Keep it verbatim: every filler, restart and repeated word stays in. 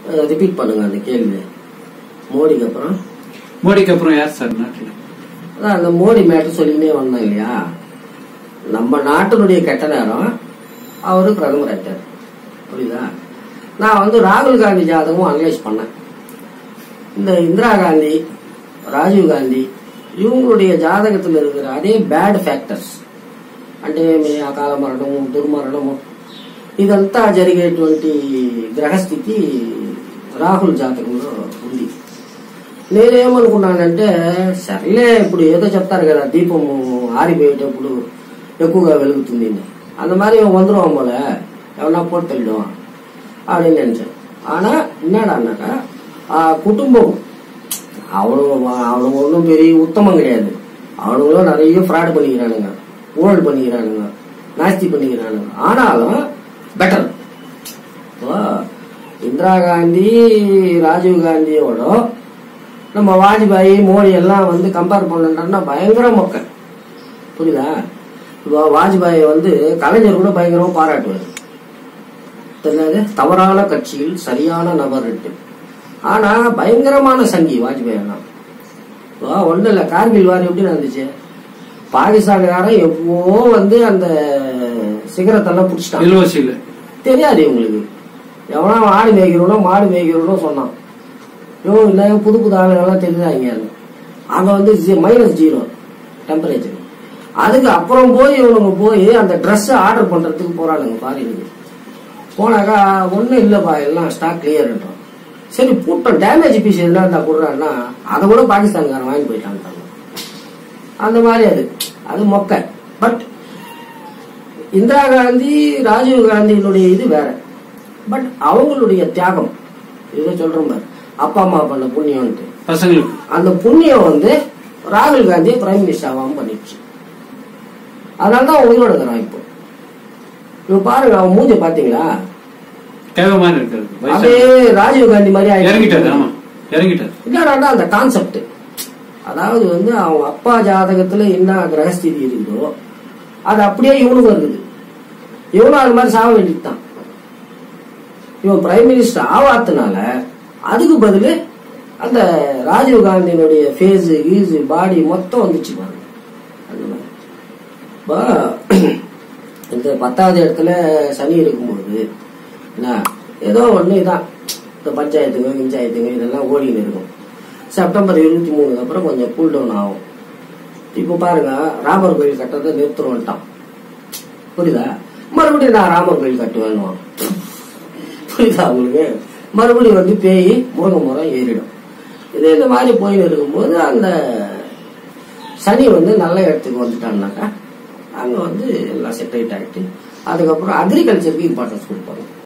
Repeat பண்ணுங்க அந்த கேள்வி. மோடிக்கு அப்புறம் மோடிக்கு அப்புறம் யார் சார் நாட்டில்? அதான் அந்த மோடி மேட்டர் சொல்லினே வந்தோம் இல்லையா. நம்ம நாட்டினுடைய கெட்ட நேரம் அவரு பிரதமர் ஆயிட்டார். புரியுதா? நான் வந்து ராகுல் காந்தி ஜாதகமும் அனலைஸ் பண்ணேன். இந்த இந்திரா காந்தி, ராஜீவ் காந்தி இவங்களுடைய ஜாதகத்தில் இருக்கிற அதே பேட் ఫ్యాక్టర్స్ అంటే మీ అకాల మరణము, దుర్మరణము ఇదంతా జరిగేటువంటి గ్రహస్థితి రాహుల్ జాతకంలో ఉంది. నేనేమనుకున్నానంటే సర్లే ఇప్పుడు ఏదో చెప్తారు కదా దీపము ఆరిపోయేటప్పుడు ఎక్కువగా వెలుగుతుంది, அந்த மாதிரி வந்துருவான் போல எவனா போட்டு தள்ளிடுவான் அப்படின்னு நினைச்சேன். ஆனா என்னடான்னாக்கா குடும்பம் அவனுங்க அவனுங்க ஒன்றும் பெரிய உத்தமம் கிடையாது. அவனுங்களும் நிறைய ஃப்ராட் பண்ணிக்கிறானுங்க, ஊழல் பண்ணிக்கிறானுங்க, நாஸ்தி பண்ணிக்கிறானுங்க. ஆனாலும் பெட்டர். இந்திரா காந்தி, ராஜீவ் காந்தியோட நம்ம வாஜ்பாய், மோடி எல்லாம் வந்து கம்பேர் பண்ணா பயங்கர மொக்க. புரியுதா? இப்போ வாஜ்பாய் வந்து கலைஞர் கூட பயங்கரமா பாராட்டுவாரு. தெரியாது, தவறான கட்சியில் சரியான நபர். ஆனா பயங்கரமான சங்கி வாஜ்பாய் எல்லாம். ஒண்ணு இல்ல, கார்கில் வார் எப்படி நடந்துச்சு? பாகிஸ்தான்காரன் எப்போ வந்து அந்த சிகரத்தெல்லாம் புடிச்சிட்டான். தெரியாது இவங்களுக்கு. எவனா ஆடு மேய்க்கிறோனோ மாடு மேய்க்கிறோனோ சொன்னான். யோ இல்ல புது புது ஆளுங்கெல்லாம் தெரியுதாங்க. அங்க வந்து மைனஸ் ஜீரோ டெம்பரேச்சர். அதுக்கு அப்புறம் போய் இவனுங்க போய் அந்த ட்ரெஸ் ஆர்டர் பண்றதுக்கு போறானுங்க ஃபாரினுக்கு. போனாக்கா ஒன்னும் இல்லப்பா எல்லாம் ஸ்டாக் கிளியர்ன்றோம். சரி கூட்டம் டேமேஜ் பீஸ் என்ன இருந்தா கொடுறான்னா அதை கூட பாகிஸ்தான்காரன் வாங்கி போயிட்டாங்க. அந்த மாதிரி அது அது மொக்க. பட் இந்திரா காந்தி, ராஜீவ் காந்தியினுடைய இது வேற. பட் அவங்களுடைய தியாகம் இதை சொல்றோம் பாரு, அப்பா அம்மா பண்ண புண்ணியம்ட்டு பசங்களுக்கு. அந்த புண்ணியம் வந்து ராகுல் காந்தியை பிரைம் மினிஸ்டர் ஆகாம பண்ணிடுச்சு. அதனாலதான் உயிரோட இருக்கிறான். இப்போ இப்ப பாருங்க, அவன் மூஞ்ச பாத்தீங்களா? அதே ராஜீவ் காந்தி மாதிரி இல்லடா அந்த கான்செப்ட். அதாவது வந்து அவங்க அப்பா ஜாதகத்துல என்ன கிரகஸ்திதி இருக்குதோ அது அப்படியே இவனுக்கு இருக்குது. இவனும் அது மாதிரி சாக வேண்டியதுதான். இவன் பிரைம் மினிஸ்டர் ஆவாதனால அதுக்கு பதில் அந்த ராஜீவ் காந்தியினுடைய ஃபேஸ் கீஸ் பாடி மொத்தம் வந்துச்சு பாருங்க. அந்த மாதிரி இந்த பத்தாவது இடத்துல சனி இருக்கும்போது என்ன ஏதோ ஒண்ணுதான் இந்த பஞ்சாயத்துங்க பஞ்சாயத்துங்க இதெல்லாம் ஓடின்னு இருக்கும். செப்டம்பர் இருபத்தி மூணுக்கு அப்புறம் கொஞ்சம் கூல் டவுன் ஆகும். இப்ப பாருங்க, ராமர் கோயில் கட்டுறதை நிறுத்துறோம்ட்டான். புரியுதா? மறுபடியும் நான் ராமர் கோயில் கட்டுவேன். புரியுதா உங்களுக்கு? மறுபடியும் வந்து பேய் முருக முறம் ஏறிடும். இது இந்த மாதிரி போயின்னு இருக்கும்போது அந்த சனி வந்து நல்ல இடத்துக்கு வந்துட்டான்னாக்கா அங்க வந்து எல்லாம் செப்பரேட் ஆகிட்டு அதுக்கப்புறம் அக்ரிகல்ச்சருக்கு இம்பார்ட்டன்ஸ் கொடுப்பாங்க.